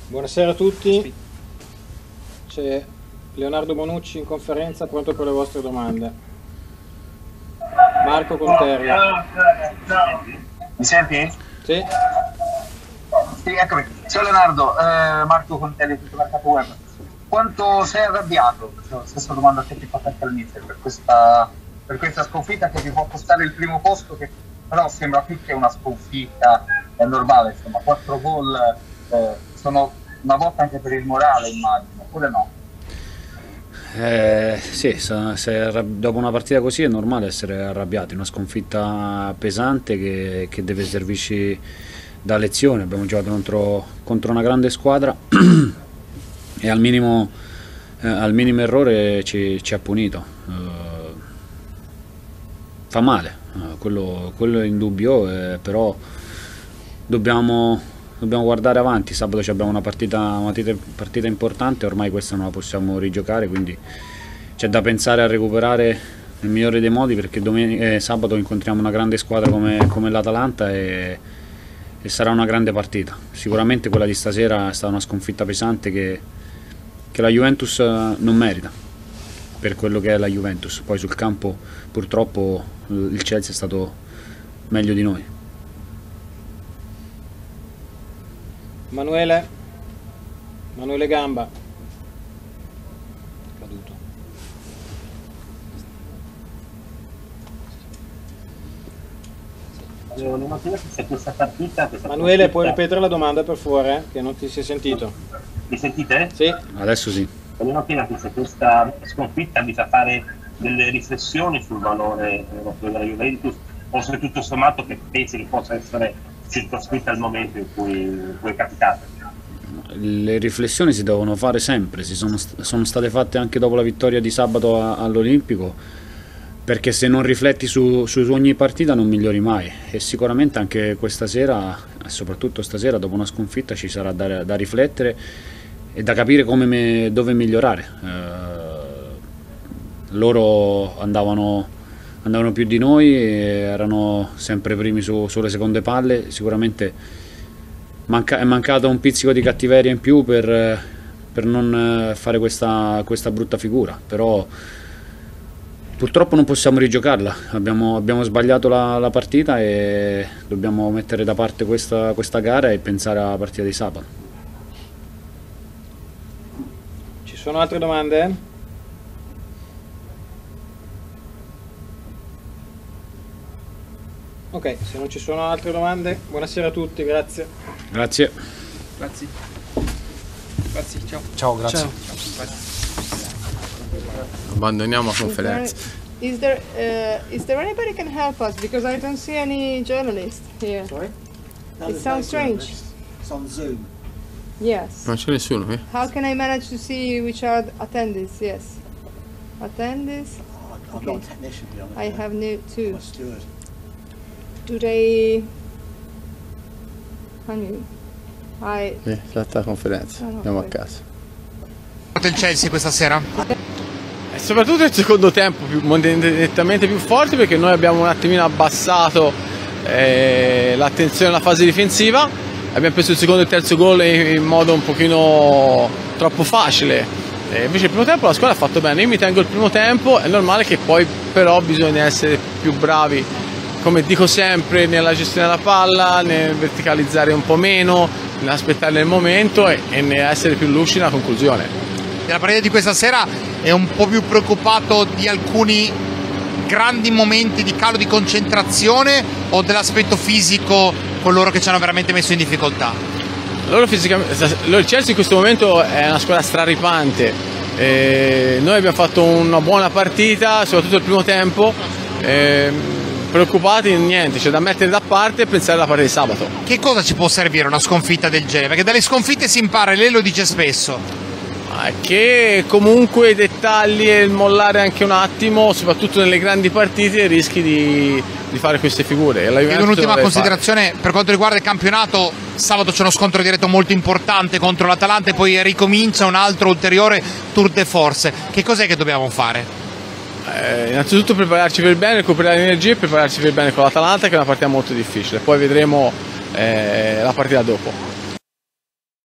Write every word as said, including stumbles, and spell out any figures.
Buonasera a tutti, c'è Leonardo Bonucci in conferenza, pronto per le vostre domande. Marco Conterra. Mi senti? Sì. Sì, eccomi. Ciao Leonardo, eh, Marco Conterra di Tutto Web. Quanto sei arrabbiato? La stessa domanda che ti ho fatto anche all'inizio per questa, per questa sconfitta che ti può costare il primo posto, che però sembra più che una sconfitta, è normale, insomma, quattro gol eh, sono una volta anche per il morale, immagino, oppure no? Eh, sì, se, dopo una partita così è normale essere arrabbiati, una sconfitta pesante che, che deve servirci da lezione. Abbiamo giocato contro, contro una grande squadra e al minimo, eh, al minimo errore ci, ci ha punito. Eh, fa male, eh, quello, quello è indubbio, eh, però dobbiamo... Dobbiamo guardare avanti. Sabato abbiamo una partita, una partita importante, ormai questa non la possiamo rigiocare, quindi c'è da pensare a recuperare nel migliore dei modi, perché domenica, eh, sabato incontriamo una grande squadra come, come l'Atalanta e, e sarà una grande partita. Sicuramente quella di stasera è stata una sconfitta pesante che, che la Juventus non merita per quello che è la Juventus. Poi sul campo purtroppo il Chelsea è stato meglio di noi. Manuele, Manuele Gamba, caduto. Se questa partita, questa Manuele, puoi ripetere la domanda per favore, che non ti si è sentito? Mi sentite? Sì. Adesso sì. Volevo chiederti se questa sconfitta mi fa fare delle riflessioni sul valore europeo della Juventus, o se tutto sommato che pensi che possa essere circoscritta al momento in cui, in cui è capitato. Le riflessioni si devono fare sempre, si sono, sono state fatte anche dopo la vittoria di sabato all'Olimpico, perché se non rifletti su, su ogni partita non migliori mai, e sicuramente anche questa sera, soprattutto stasera dopo una sconfitta, ci sarà da, da riflettere e da capire come me, dove migliorare. Eh, loro andavano andavano più di noi e erano sempre primi su, sulle seconde palle. Sicuramente manca, è mancato un pizzico di cattiveria in più per, per non fare questa, questa brutta figura, però purtroppo non possiamo rigiocarla. Abbiamo, abbiamo sbagliato la, la partita e dobbiamo mettere da parte questa, questa gara e pensare alla partita di sabato. Ci sono altre domande? Ok, se non ci sono altre domande, buonasera a tutti, grazie. Grazie. Grazie. Grazie, ciao. Ciao, grazie. Ciao. Abbandoniamo la conferenza. Is there, uh, is there anybody can help us? Because I don't see any journalist here. Sorry? No, It there's sounds no strange. journalists. It's on Zoom. Yes. Non c'è nessuno qui? How can I manage to see which are the attendees? Yes. Attendees? Oh, I'm Okay. not a technician, to be honest. I have no two. I'm a steward. Do they... I mean, I... Sì, fatta la conferenza, Ah, no, andiamo a poi. casa. Il Chelsea questa sera? E soprattutto il secondo tempo più, nettamente più forte, perché noi abbiamo un attimino abbassato eh, l'attenzione alla fase difensiva, abbiamo preso il secondo e il terzo gol in, in modo un pochino troppo facile, e invece il primo tempo la squadra ha fatto bene. Io mi tengo il primo tempo, è normale che poi però bisogna essere più bravi, come dico sempre, nella gestione della palla, nel verticalizzare un po' meno, nell'aspettare il momento e, e nell'essere più lucidi nella conclusione. Nella partita di questa sera è un po' più preoccupato di alcuni grandi momenti di calo di concentrazione o dell'aspetto fisico, coloro che ci hanno veramente messo in difficoltà? Loro fisicamente, il Chelsea in questo momento è una squadra straripante, e noi abbiamo fatto una buona partita, soprattutto il primo tempo. E preoccupati niente, c'è da mettere da parte e pensare alla partita di sabato. Che cosa ci può servire una sconfitta del genere? Perché dalle sconfitte si impara, lei lo dice spesso. Ma che comunque i dettagli e il mollare anche un attimo, soprattutto nelle grandi partite, rischi di, di fare queste figure. Ed un'ultima considerazione fare. Per quanto riguarda il campionato, sabato c'è uno scontro diretto molto importante contro l'Atalanta e poi ricomincia un altro ulteriore tour de force. Che cos'è che dobbiamo fare? Eh, innanzitutto prepararci per bene, recuperare energie e prepararci per bene con l'Atalanta, che è una partita molto difficile. Poi vedremo eh, la partita dopo.